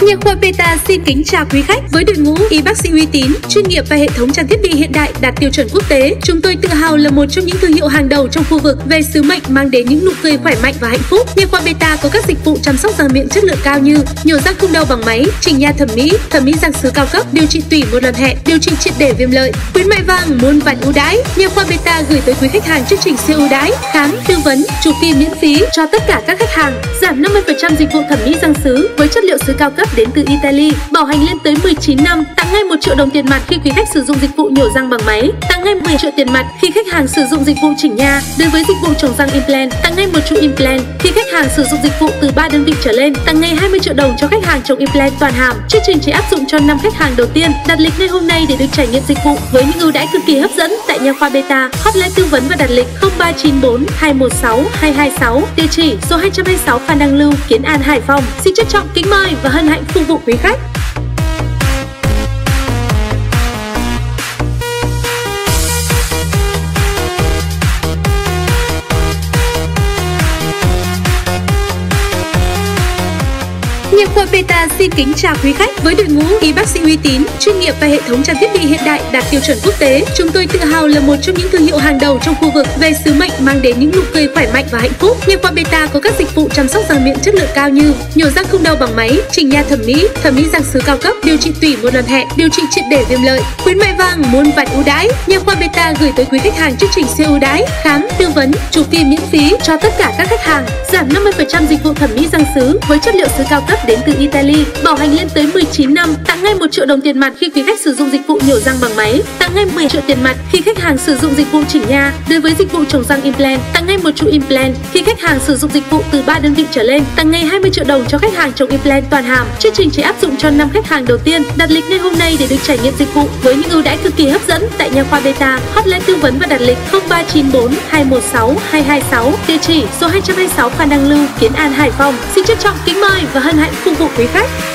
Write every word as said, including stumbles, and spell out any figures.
Nha khoa Beta xin kính chào quý khách. Với đội ngũ y bác sĩ uy tín, chuyên nghiệp và hệ thống trang thiết bị hiện đại đạt tiêu chuẩn quốc tế, chúng tôi tự hào là một trong những thương hiệu hàng đầu trong khu vực về sứ mệnh mang đến những nụ cười khỏe mạnh và hạnh phúc. Nha khoa Beta có các dịch vụ chăm sóc răng miệng chất lượng cao như nhổ răng không đau bằng máy, chỉnh nha thẩm mỹ, thẩm mỹ răng sứ cao cấp, điều trị tủy một lần hẹn, điều trị triệt để viêm lợi. Khuyến mại vàng muôn vàn ưu đãi. Nha khoa Beta gửi tới quý khách hàng chương trình siêu ưu đãi, khám, tư vấn, chụp phim miễn phí cho tất cả các khách hàng, giảm năm mươi phần trăm dịch vụ thẩm mỹ răng sứ với chất liệu sứ cao cấp đến từ Italy, bảo hành lên tới mười chín năm, tặng ngay một triệu đồng tiền mặt khi quý khách sử dụng dịch vụ nhổ răng bằng máy, tặng ngay mười triệu tiền mặt khi khách hàng sử dụng dịch vụ chỉnh nha. Đối với dịch vụ trồng răng implant, tặng ngay một trụ implant khi khách hàng sử dụng dịch vụ từ ba đơn vị trở lên, tặng ngay hai mươi triệu đồng cho khách hàng trồng implant toàn hàm. Chương trình chỉ áp dụng cho năm khách hàng đầu tiên. Đặt lịch ngay hôm nay để được trải nghiệm dịch vụ với những ưu đãi cực kỳ hấp dẫn tại Nha khoa Beta. Hotline tư vấn và đặt lịch không ba chín bốn hai một sáu hai hai sáu, địa chỉ số hai trăm hai mươi sáu Phan Đăng Lưu, Kiến An, Hải Phòng. Xin trân trọng kính mời và hân hạnh phục vụ quý khách. Nha khoa Beta xin kính chào quý khách. Với đội ngũ y bác sĩ uy tín, chuyên nghiệp và hệ thống trang thiết bị hiện đại đạt tiêu chuẩn quốc tế, chúng tôi tự hào là một trong những thương hiệu hàng đầu trong khu vực về sứ mệnh mang đến những nụ cười khỏe mạnh và hạnh phúc. Nha khoa Beta có các dịch vụ chăm sóc răng miệng chất lượng cao như nhổ răng không đau bằng máy, chỉnh nha thẩm mỹ, thẩm mỹ răng sứ cao cấp, điều trị tủy một lần hẹn, điều trị triệt để viêm lợi. Khuyến mại vàng muôn vàn ưu đãi. Nha khoa Beta gửi tới quý khách hàng chương trình siêu ưu đãi, khám, tư vấn, chụp phim miễn phí cho tất cả các khách hàng, giảm năm mươi phần trăm dịch vụ thẩm mỹ răng sứ với chất liệu sứ cao cấp đến từ Italy, bảo hành lên tới mười chín năm, tặng ngay một triệu đồng tiền mặt khi quý khách sử dụng dịch vụ nhổ răng bằng máy, tặng ngay mười triệu tiền mặt khi khách hàng sử dụng dịch vụ chỉnh nha. Đối với dịch vụ trồng răng implant, tặng ngay một trụ implant khi khách hàng sử dụng dịch vụ từ ba đơn vị trở lên, tặng ngay hai mươi triệu đồng cho khách hàng trồng implant toàn hàm. Chương trình chỉ áp dụng cho năm khách hàng đầu tiên. Đặt lịch ngay hôm nay để được trải nghiệm dịch vụ với những ưu đãi cực kỳ hấp dẫn tại Nha khoa Beta. Hotline tư vấn và đặt lịch không ba chín bốn hai một sáu hai hai sáu, địa chỉ số hai trăm hai mươi sáu Phan Đăng Lưu, Kiến An, Hải Phòng. Xin trân trọng kính mời và hân hạnh phục vụ quý khách.